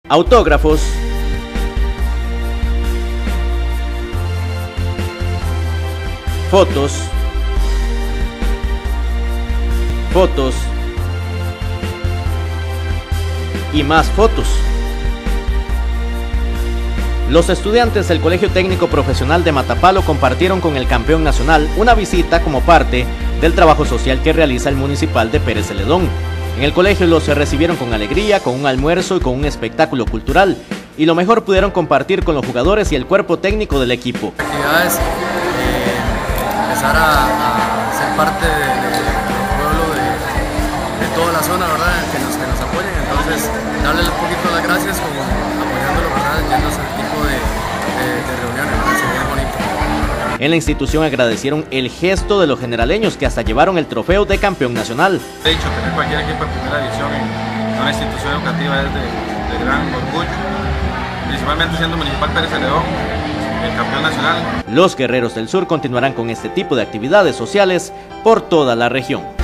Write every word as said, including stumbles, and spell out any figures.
autógrafos, fotos, fotos y más fotos. Los estudiantes del Colegio Técnico Profesional de Matapalo compartieron con el campeón nacional una visita como parte del trabajo social que realiza el municipal de Pérez Celedón. En el colegio los recibieron con alegría, con un almuerzo y con un espectáculo cultural. Y lo mejor, pudieron compartir con los jugadores y el cuerpo técnico del equipo. Actividades, eh, empezar a, a ser parte de, de, del pueblo, de, de toda la zona, ¿verdad? Que nos, que nos apoyen. Entonces, darles un poquito las gracias como apoyándolo, ¿verdad? Yendo a ese tipo de, de, de reuniones, ¿verdad? Sería bonito. En la institución agradecieron el gesto de los generaleños que hasta llevaron el trofeo de campeón nacional. De hecho, tener cualquier equipo de primera división en una institución educativa es de, de gran orgullo, principalmente siendo Municipal Pérez Celedón el campeón nacional. Los Guerreros del Sur continuarán con este tipo de actividades sociales por toda la región.